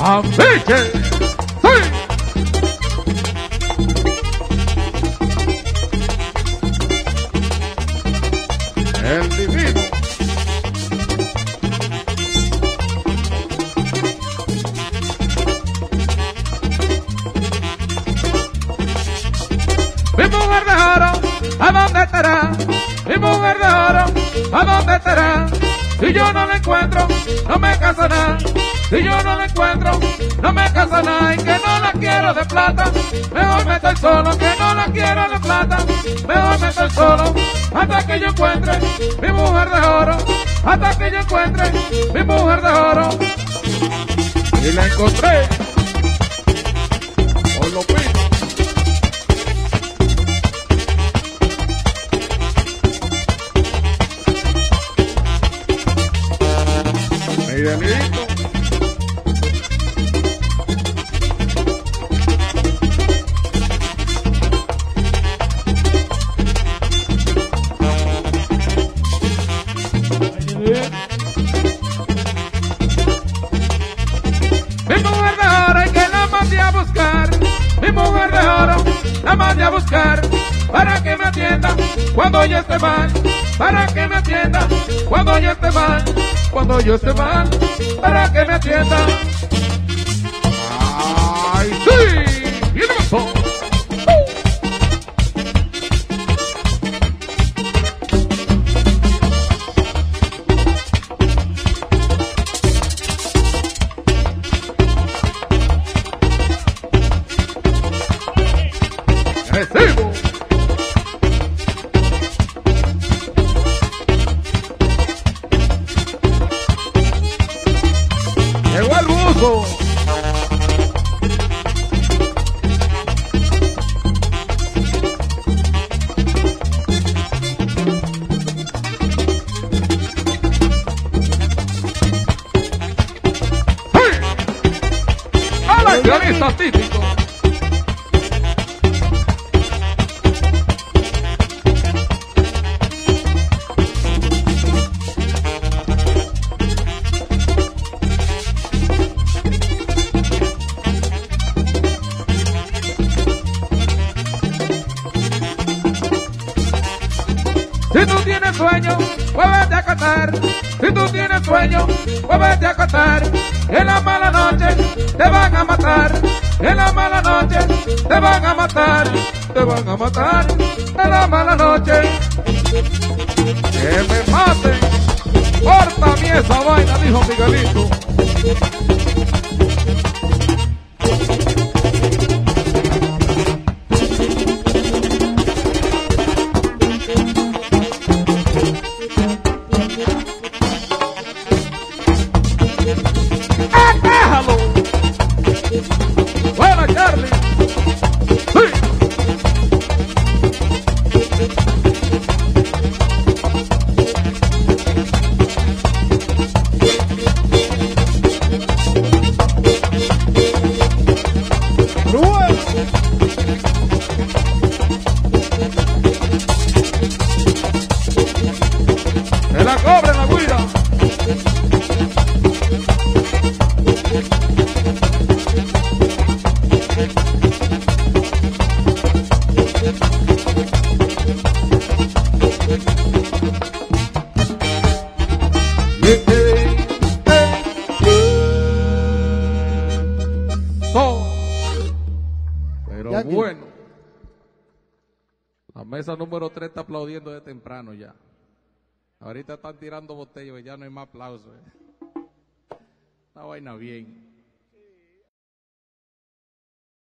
¡Afiche! ¡Sí! El divino. Mi mujer de oro, ¿a dónde estará? Mi mujer de oro, ¿a dónde estará? Si yo no la encuentro, no me casará. Si yo no la encuentro, no me casará. Y que no la quiero de plata, mejor me estoy solo. Que no la quiero de plata, mejor me estoy solo. Hasta que yo encuentre mi mujer de oro. Hasta que yo encuentre mi mujer de oro. Y la encontré. Os lo pido. Miguelito. Mi mujer de oro y que la mandé a buscar. Mi mujer de oro la mandé a buscar. Para que me atienda cuando yo esté mal. Para que me atienda cuando yo esté mal. Cuando yo esté mal, para que me atienda. ¡Ay, sí! ¡Y no me pongo! ¡Recibo! Llegó el buzo. ¡Hey! ¡Al accionista típico! Si tú tienes sueño, vuélvete a acostar. Si tú tienes sueño, vuélvete a acostar. En la mala noche te van a matar. En la mala noche te van a matar. Te van a matar en la mala noche. Que me maten. Corta a mí esa vaina, dijo Miguelito. ¡Déjalo! ¡Buena, Charlie! ¡Sí! ¡Bueno! ¡Se la cobren la guira! Pero bueno, la mesa número 3 está aplaudiendo de temprano ya. Ahorita están tirando botellas y ya no hay más aplausos. Una vaina bien.